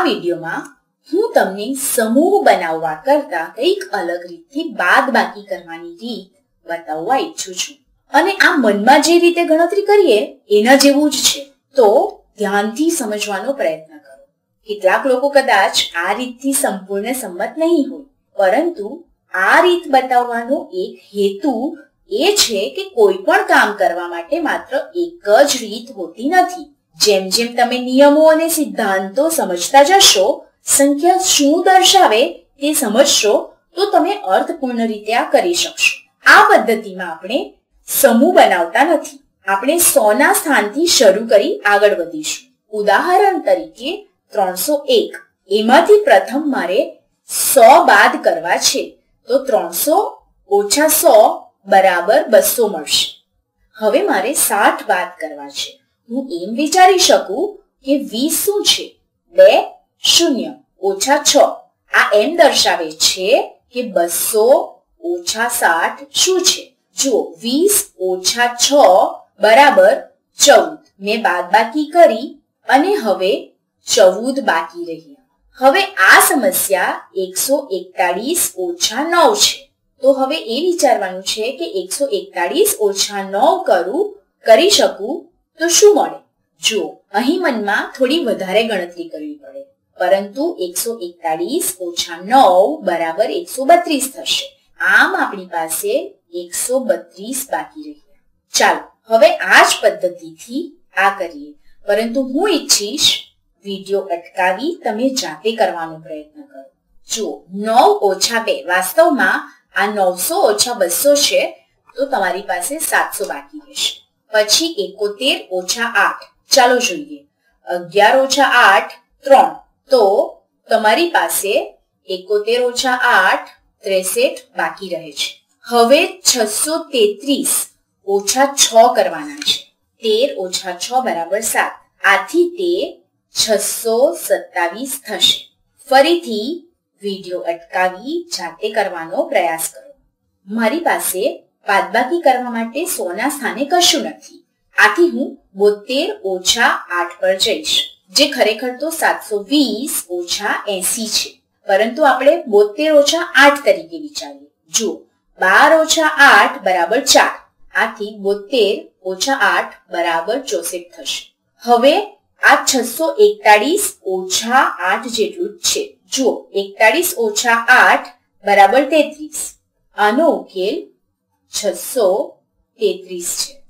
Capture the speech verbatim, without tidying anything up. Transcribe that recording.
વિડિયોમાં હું તમને સમૂહ બનાવવા કરતા કંઈક અલગ રીતથી બાદબાકી કરવાની રીત બતાવવા ઈચ્છું છું અને આ મનમાં જે રીતે ગણતરી કરીએ એના જેવું જ છે, તો ધ્યાનથી સમજવાનો પ્રયત્ન કરો. કેટલાક લોકો કદાચ આ રીતથી સંપૂર્ણ સંમત નહીં હોય, પરંતુ આ રીત બતાવવાનો એક હેતુ એ છે કે કોઈ પણ કામ કરવા માટે માત્ર એક જ રીત હોતી નથી. જેમ જેમ તમે નિયમો અને સિદ્ધાંતો સમજતા જશો, સંખ્યા શું દર્શાવે તે સમજશો, તો તમે અર્થપૂર્ણ રીતે આ કરી શકશો. આ પદ્ધતિમાં આપણે સમૂહ બનાવતા નથી. આપણે સો ના સ્થાનથી શરૂ કરી આગળ વધીશું. ઉદાહરણ તરીકે ત્રણસો એક, એમાંથી પ્રથમ મારે સો બાદ કરવા છે, તો ત્રણસો ઓછા સો બરાબર બસો મળશે. હવે મારે સાઠ બાદ કરવા છે. હું એમ વિચારી શકું કે વીસ શું છે? બે શૂન્ય ઓછા છ. આ એમ દર્શાવે છે કે બસો ઓછા સાઠ શું છે? જુઓ, વીસ ઓછા છ બરાબર ચૌદ. મેં બાદબાકી કરી અને હવે ચૌદ બાકી રહ્યા. હવે આ સમસ્યા એકસો એકતાળીસ ઓછા નવ છે. તો હવે એ વિચારવાનું છે કે એકસો એકતાળીસ ઓછા નવ કરું કરી શકું તો શું મળે? જુઓ, અહીં મનમાં થોડી વધારે ગણતરી કરવી પડે, પરંતુ એકસો એકતાળીસ ઓછા નવ બરાબર એકસો બત્રીસ થશે. આમ આપણી પાસે એકસો બત્રીસ બાકી રહ્યા. ચાલો હવે આ જ પદ્ધતિથી આ કરીએ, પરંતુ હું ઈચ્છીશ વિડીયો અટકાવી તમે જાતે કરવાનો પ્રયત્ન કરો. જુઓ, નવ ઓછા બે, વાસ્તવમાં આ નવસો ઓછા બસો છે, તો તમારી પાસે સાતસો બાકી રહેશે. પછી એકોતેર ઓછા આઠ, ચાલો જોઈએ. અગિયાર ઓછા આઠ ત્રણ, તો તમારી પાસે એકોતેર ઓછા આઠ ત્રેસઠ બાકી રહે છે. હવે છસો તેત્રીસ ઓછા છ કરવાના છે. તેર ઓછા છ બરાબર સાત. આથી તે છસો સત્તાવીસ થશે. ફરીથી વિડીયો અટકાવી જાતે કરવાનો પ્રયાસ કરો. મારી પાસે બાદબાકી કરવા માટે સો ના સ્થાને કશું નથી, આથી હું બોતેર ઓછા આઠ પર જઈશ, જે ખરેખર તો સાતસો વીસ ઓછા એસી છે, પરંતુ આપણે બોતેર ઓછા આઠ તરીકે વિચારીએ. જુઓ, બાર ઓછા આઠ બરાબર ચાર. આથી બોતેર ઓછા આઠ બરાબર ચોસઠ થશે. હવે આ છસો એકતાળીસ ઓછા આઠ જેટલું જ છે. જુઓ, એકતાળીસ ઓછા આઠ બરાબર તેત્રીસ. આનો ઉકેલ છસો તેત્રીસ છે.